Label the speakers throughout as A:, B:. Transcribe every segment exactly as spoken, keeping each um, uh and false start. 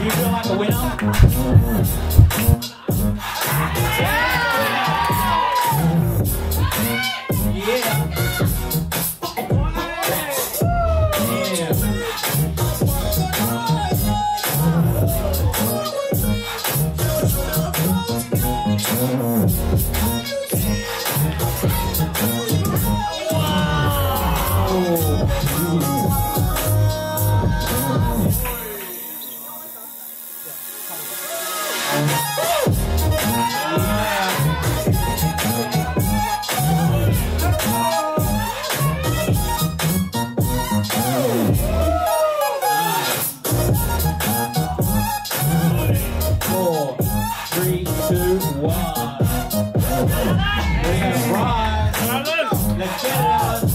A: you feel like a winner? Four, three, two, one. We have Rize. Let's get it on.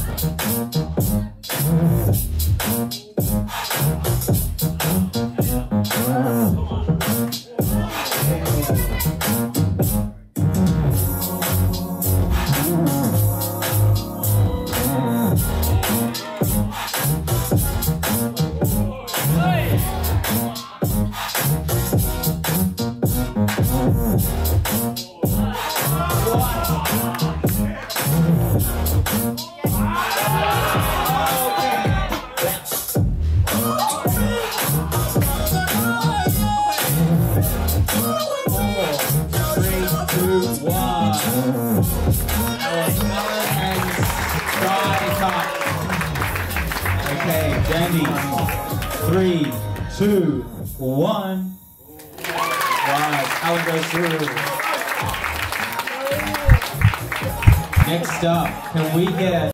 A: Okay, Dandy. Three, two, one. Right, Alan goes through. Next up, can we get